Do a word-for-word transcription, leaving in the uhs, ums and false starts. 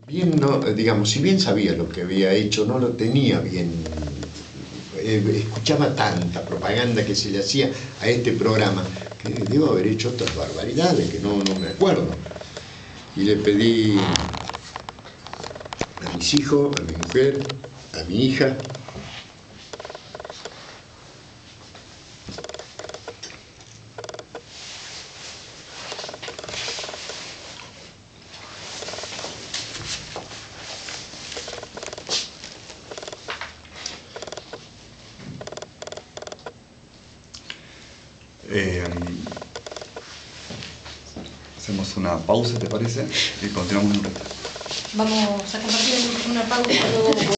bien, no, digamos, si bien sabía lo que había hecho, no lo tenía bien. Eh, escuchaba tanta propaganda que se le hacía a este programa que debo haber hecho otras barbaridades que no, no me acuerdo. Y le pedí a mis hijos, a mi mujer, a mi hija, Eh, hacemos una pausa, ¿te parece? Y continuamos en un rato. Vamos a compartir una pausa luego.